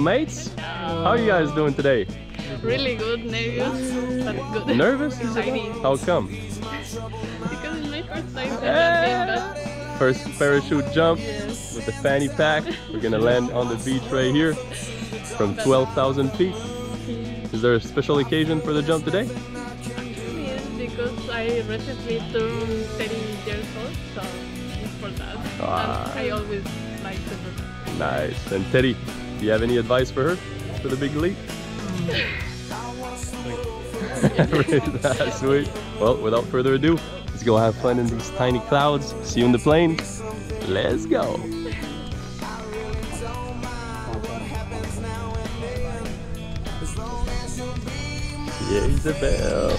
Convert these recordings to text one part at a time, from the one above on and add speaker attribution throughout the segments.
Speaker 1: mates. How are you guys doing today?
Speaker 2: Really good, nervous, but good.
Speaker 1: Nervous?
Speaker 2: Exciting.
Speaker 1: How come?
Speaker 2: Because it's my first time jumping,
Speaker 1: First parachute jump
Speaker 2: Yes.
Speaker 1: with the fanny pack. We're gonna land on the beach right here from 12,000 feet. Is there a special occasion for the jump today?
Speaker 2: yes, because I recently turned 30 years old, so it's for that.
Speaker 1: Ah.
Speaker 2: And I always like to do that.
Speaker 1: Nice. And Teddy, do you have any advice for her for the big leap? That's sweet. Well, without further ado, let's go have fun in these tiny clouds. See you in the plane. Let's go. Yeah, Isabel.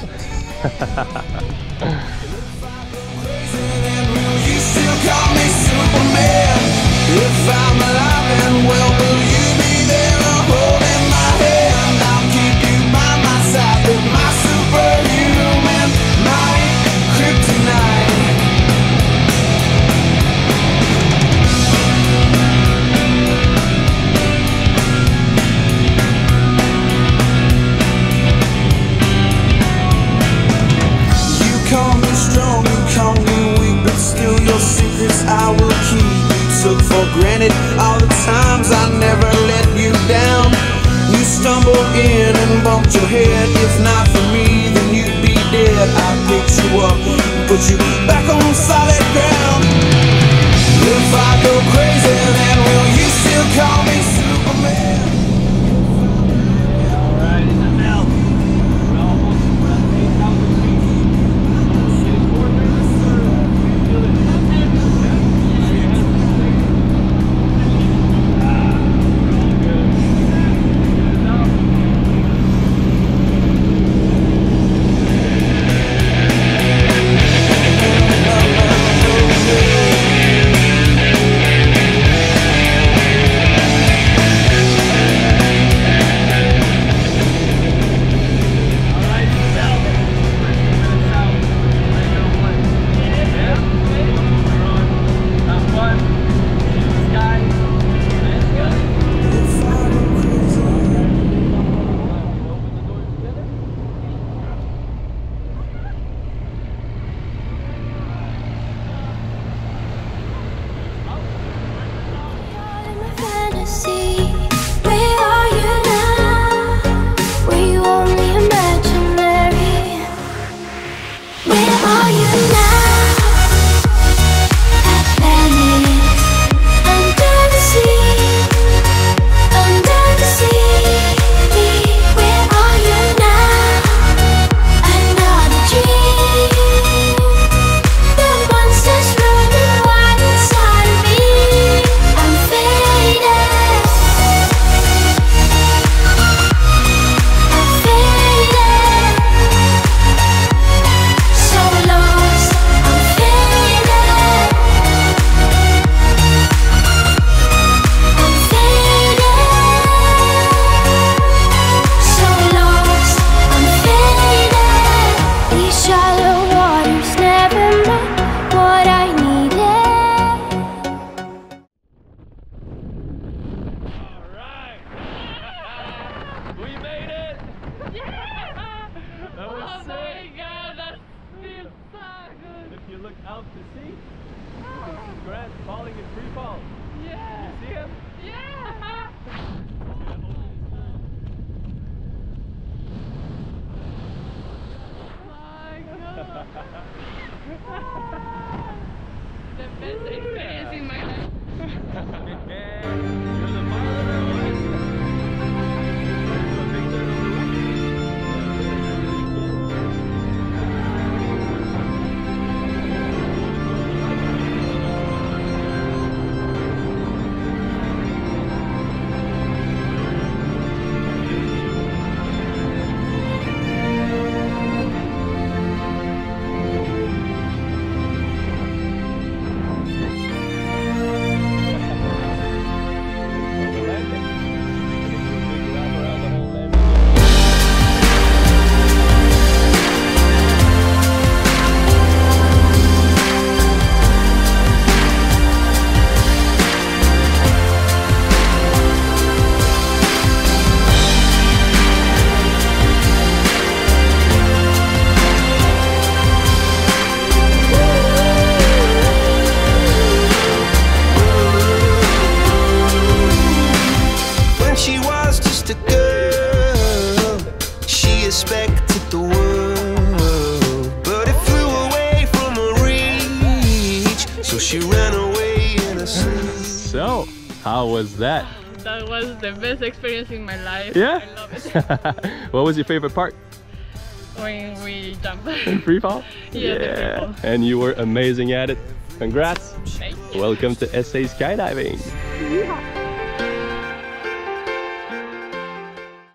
Speaker 3: You still call me Superman. If I'm alive and well, will you be there holding my hand? I'll keep you by my side with my superhuman might, kryptonite. You call me strong, you call me weak, but still your secrets I will keep. You took for granted all the times I never let you down. You stumbled in and bumped your head. If not for me, then you'd be dead. I picked you up and put you back on solid ground. If I go crazy, then will you still call me Superman?
Speaker 4: Alright, in the now. We're almost at 8,000 feet. Getting more nervous, or feel it? We're all good. Now. Alright, south. We're south. Ready to go one. Yeah? We're on. Have fun. See the sky. Let's go.
Speaker 3: If I go crazy.
Speaker 4: Open the doors together.
Speaker 5: Fantasy, where are you now? Were you only imaginary? Where are you now? Atlantis, under the sea, under the sea. Where are you now? Another dream. The monsters running wild inside of me. I'm faded. I'm faded. So lost. I'm faded. I'm faded. So lost. I'm faded. These shallow waters never met what I needed.
Speaker 4: Alright! We made it! That was
Speaker 2: Oh
Speaker 4: sick!
Speaker 2: my god, that feels so good.
Speaker 4: If you look out to sea, you can see Grant falling in free fall.
Speaker 2: Yeah.
Speaker 4: You see him?
Speaker 2: Yeah. My god. The best experience in my life.
Speaker 4: You're the pilot or what? Are you a big turtle?
Speaker 1: So, how was that?
Speaker 2: That was the best experience in my life.
Speaker 1: Yeah?
Speaker 2: I love it.
Speaker 1: What was your favorite part?
Speaker 2: When we jump.
Speaker 1: In free fall?
Speaker 2: Yeah, the free fall.
Speaker 1: And you were amazing at it. Congrats.
Speaker 2: Thank you.
Speaker 1: Welcome to SA Skydiving.
Speaker 2: Yeah.